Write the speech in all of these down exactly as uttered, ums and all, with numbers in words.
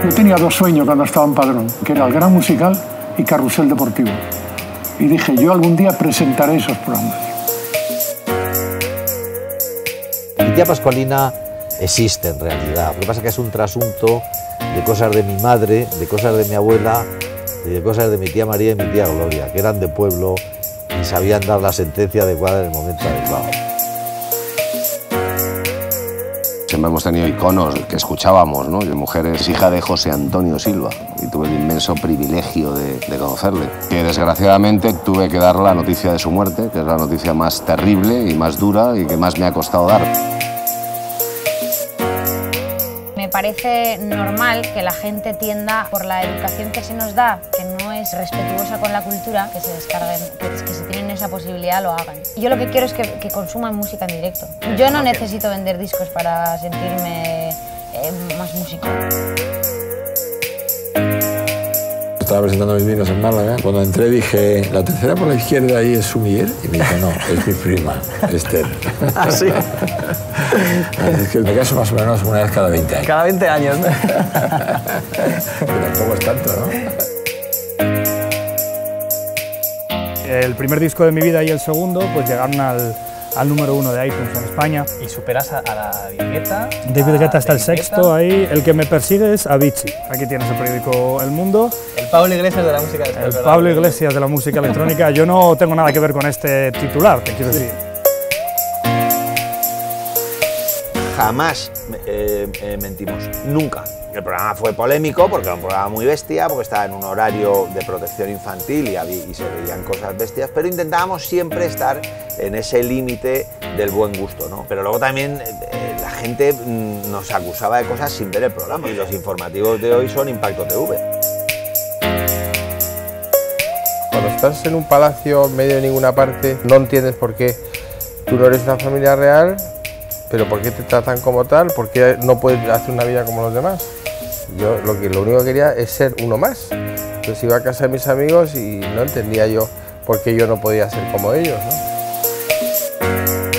Yo tenía dos sueños cuando estaba en Padrón, que era el Gran Musical y Carrusel Deportivo. Y dije, yo algún día presentaré esos programas. Mi tía Pascualina existe en realidad. Lo que pasa es que es un trasunto de cosas de mi madre, de cosas de mi abuela y de cosas de mi tía María y mi tía Gloria, que eran de pueblo y sabían dar la sentencia adecuada en el momento adecuado. Siempre hemos tenido iconos que escuchábamos, ¿no? Mi mujer es hija de José Antonio Silva y tuve el inmenso privilegio de, de conocerle. Que desgraciadamente tuve que dar la noticia de su muerte, que es la noticia más terrible y más dura y que más me ha costado dar. Me parece normal que la gente tienda por la educación que se nos da, que no es respetuosa con la cultura, que se descarguen, que, que si tienen esa posibilidad lo hagan. Yo lo que quiero es que, que consuman música en directo. Yo no necesito vender discos para sentirme eh, más músico. Estaba presentando mis vinos en Málaga. Cuando entré dije, la tercera por la izquierda ahí es Sumier. Y me dijo, no, es mi prima, Esther. ¿Ah, sí? Así es que me caso más o menos una vez cada veinte años. Cada veinte años, ¿no? Que tampoco es tanto, ¿no? El primer disco de mi vida y el segundo pues llegaron al, al número uno de iTunes en España. Y superas a, a la David Guetta. David Guetta está el sexto ahí. El que me persigue es Avicii. Aquí tienes el periódico El Mundo. El Pablo Iglesias de la música electrónica. El Pablo Iglesias de la música electrónica. Yo no tengo nada que ver con este titular, te quiero decir. Jamás eh, eh, mentimos, nunca. El programa fue polémico porque era un programa muy bestia, porque estaba en un horario de protección infantil y, había, y se veían cosas bestias, pero intentábamos siempre estar en ese límite del buen gusto, ¿no? Pero luego también eh, la gente mm, nos acusaba de cosas sin ver el programa y los informativos de hoy son Impacto T V. Cuando estás en un palacio en medio de ninguna parte, no entiendes por qué tú no eres una familia real, pero por qué te tratan como tal, por qué no puedes hacer una vida como los demás. Yo lo, que, lo único que quería es ser uno más. Entonces iba a casa de mis amigos y no entendía yo por qué yo no podía ser como ellos, ¿no?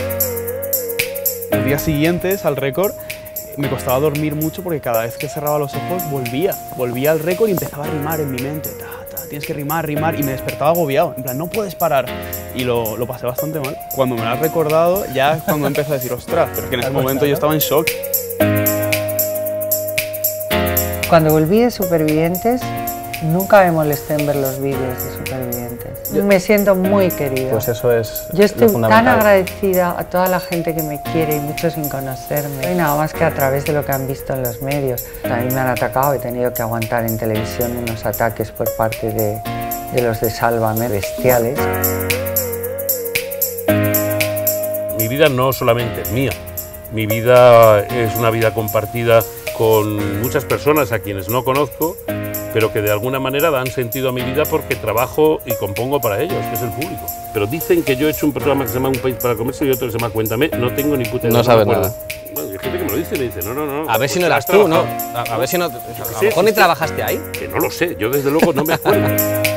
Los días siguientes al récord me costaba dormir mucho porque cada vez que cerraba los ojos volvía, volvía al récord y empezaba a rimar en mi mente. Ta, ta, tienes que rimar, rimar, y me despertaba agobiado, en plan, no puedes parar. Y lo, lo pasé bastante mal. Cuando me lo has recordado, ya es cuando empecé a decir, ostras, pero es que en ese momento yo estaba en shock. Cuando volví de Supervivientes, nunca me molesté en ver los vídeos de Supervivientes. Yo me siento muy querida. Pues eso es Yo estoy lo fundamental. tan agradecida a toda la gente que me quiere y mucho sin conocerme. Y nada más que a través de lo que han visto en los medios. A mí me han atacado, he tenido que aguantar en televisión unos ataques por parte de, de los de Sálvame, bestiales. Mi vida no solamente es mía, mi vida es una vida compartida con muchas personas a quienes no conozco, pero que de alguna manera dan sentido a mi vida porque trabajo y compongo para ellos, que es el público. Pero dicen que yo he hecho un programa que se llama Un País para Comerse y otro que se llama Cuéntame, no tengo ni puta idea. No sabes nada. Bueno, hay gente que me lo dice y me dice, no, no, no. A ver si no eras tú, ¿no? A, a ver si no... A lo mejor ni trabajaste ahí. Que no lo sé, yo desde luego no me acuerdo.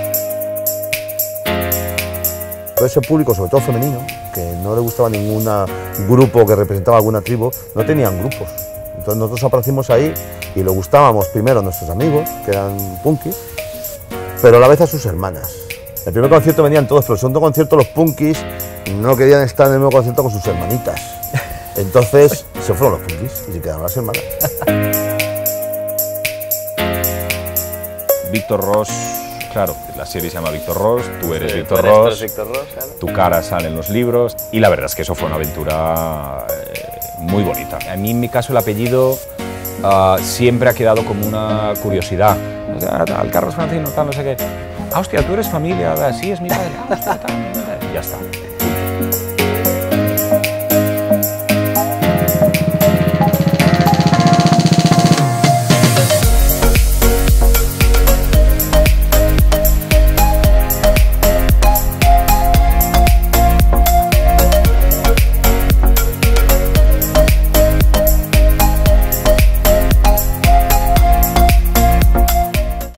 Todo ese público, sobre todo femenino, que no le gustaba ningún grupo que representaba alguna tribu, no tenían grupos. Entonces nosotros aparecimos ahí y le gustábamos primero a nuestros amigos, que eran punkis, pero a la vez a sus hermanas. El primer concierto venían todos, pero el segundo concierto los punkis no querían estar en el mismo concierto con sus hermanitas. Entonces se fueron los punkis y se quedaron las hermanas. Víctor Ros, claro, la serie se llama Víctor Ros, tú eres Sí, Víctor tú eres Ros, Víctor Ros, claro. Tu cara sale en los libros y la verdad es que eso fue una aventura eh, muy bonita. A mí en mi caso el apellido uh, siempre ha quedado como una curiosidad. O sea, tal, Carlos Francino, tal, no sé qué. Ah, hostia, tú eres familia, sí, es mi padre. Ah, hostia, tal, tal. Y ya está.